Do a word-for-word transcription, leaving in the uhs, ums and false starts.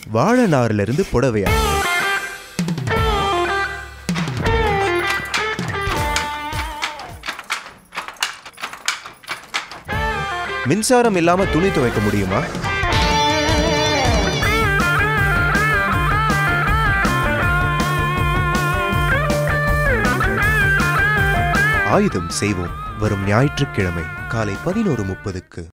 வாழை நார்ல இருந்து புடவையா? மின்சாரம் இல்லாம துணி துவைக்க முடியுமா? ஆயுதம் செய்வோம் வரும் ஞாயிற்றுக்கிழமை காலை பதினோரு முப்பதுக்கு.